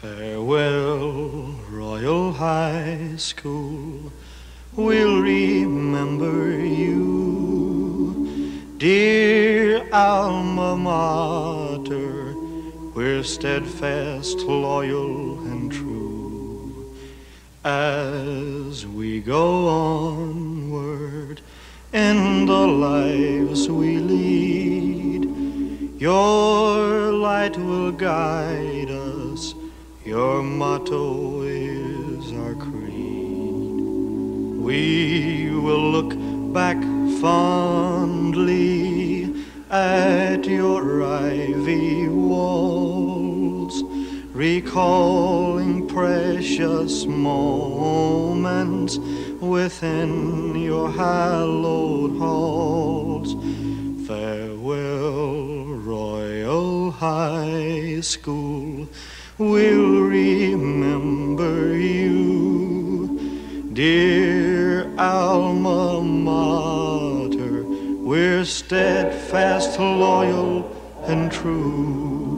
Farewell, Royal High School, we'll remember you. Dear alma mater, we're steadfast, loyal, and true. As we go onward in the lives we lead, your light will guide us. Your motto is our creed. We will look back fondly at your ivy walls, recalling precious moments within your hallowed halls. Farewell, Royal High School, we'll remember you. Dear alma mater, we're steadfast, loyal, and true.